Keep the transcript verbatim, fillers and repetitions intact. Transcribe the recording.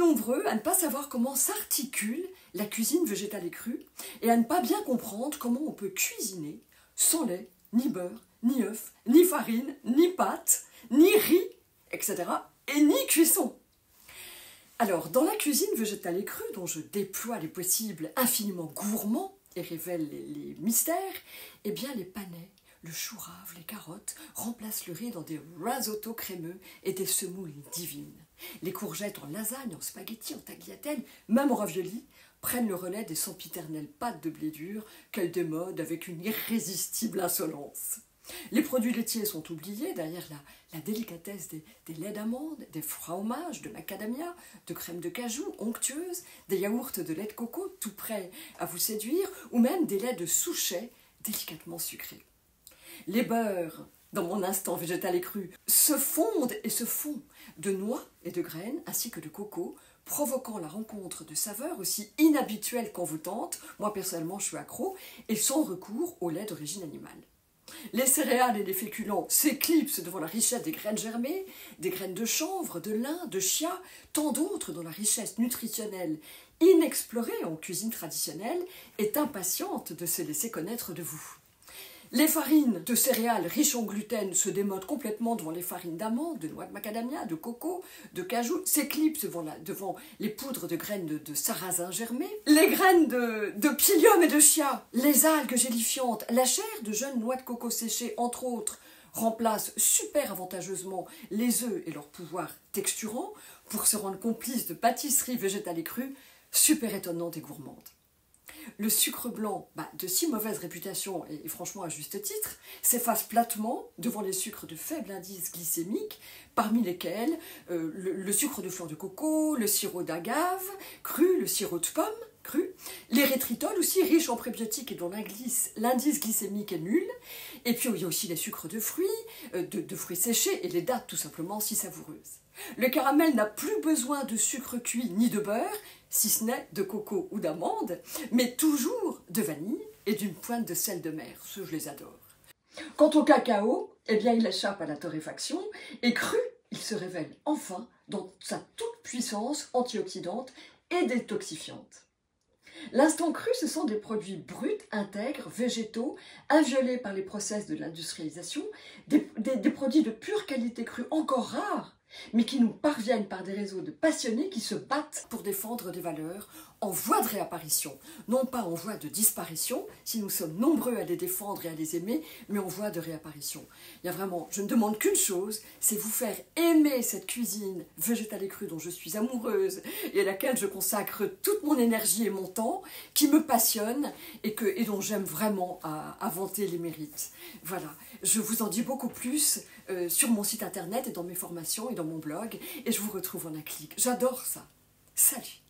nombreux à ne pas savoir comment s'articule la cuisine végétale et crue et à ne pas bien comprendre comment on peut cuisiner sans lait, ni beurre, ni œufs, ni farine, ni pâte, ni riz, et cetera, et ni cuisson. Alors, dans la cuisine végétale et crue, dont je déploie les possibles infiniment gourmands et révèle les, les mystères, eh bien les panais, le chou rave, les carottes remplacent le riz dans des risottos crémeux et des semoules divines. Les courgettes en lasagne, en spaghetti, en tagliatelle, même en ravioli, prennent le relais des sempiternelles pâtes de blé dur qu'elles démodent avec une irrésistible insolence. Les produits laitiers sont oubliés derrière la, la délicatesse des, des laits d'amandes, des fromages de macadamia, de crème de cajou onctueuse, des yaourts de lait de coco tout prêts à vous séduire, ou même des laits de souchet délicatement sucrés. Les beurres, dans mon instant végétal et cru, se fondent et se font de noix et de graines ainsi que de coco, provoquant la rencontre de saveurs aussi inhabituelles qu'envoûtantes, moi personnellement je suis accro, et sans recours au lait d'origine animale. Les céréales et les féculents s'éclipsent devant la richesse des graines germées, des graines de chanvre, de lin, de chia, tant d'autres dont la richesse nutritionnelle, inexplorée en cuisine traditionnelle, est impatiente de se laisser connaître de vous. Les farines de céréales riches en gluten se démodent complètement devant les farines d'amandes, de noix de macadamia, de coco, de cajou, s'éclipsent devant, devant les poudres de graines de, de sarrasin germées, les graines de, de psyllium et de chia, les algues gélifiantes, la chair de jeunes noix de coco séchées, entre autres, remplacent super avantageusement les œufs et leur pouvoir texturant pour se rendre complices de pâtisseries végétales et crues super étonnantes et gourmandes. Le sucre blanc, bah, de si mauvaise réputation, et, et franchement à juste titre, s'efface platement devant les sucres de faible indice glycémique, parmi lesquels euh, le, le sucre de fleur de coco, le sirop d'agave cru, le sirop de pomme cru, l'érythritol aussi riche en prébiotiques et dont l'indice glycémique est nul, et puis il y a aussi les sucres de fruits, euh, de, de fruits séchés et les dattes tout simplement si savoureuses. Le caramel n'a plus besoin de sucre cuit ni de beurre, si ce n'est de coco ou d'amande, mais toujours de vanille et d'une pointe de sel de mer. Ceux, je les adore. Quant au cacao, eh bien, il échappe à la torréfaction et cru, il se révèle enfin dans sa toute puissance antioxydante et détoxifiante. L'instant cru, ce sont des produits bruts, intègres, végétaux, inviolés par les process de l'industrialisation, des, des, des produits de pure qualité crue, encore rares, mais qui nous parviennent par des réseaux de passionnés qui se battent pour défendre des valeurs en voie de réapparition, non pas en voie de disparition, si nous sommes nombreux à les défendre et à les aimer, mais en voie de réapparition. Il y a vraiment, je ne demande qu'une chose, c'est vous faire aimer cette cuisine végétale et crue dont je suis amoureuse et à laquelle je consacre toute mon énergie et mon temps, qui me passionne et, que, et dont j'aime vraiment à, à vanter les mérites. Voilà, je vous en dis beaucoup plus euh, sur mon site internet et dans mes formations et dans mon blog, et je vous retrouve en un clic. J'adore ça. Salut!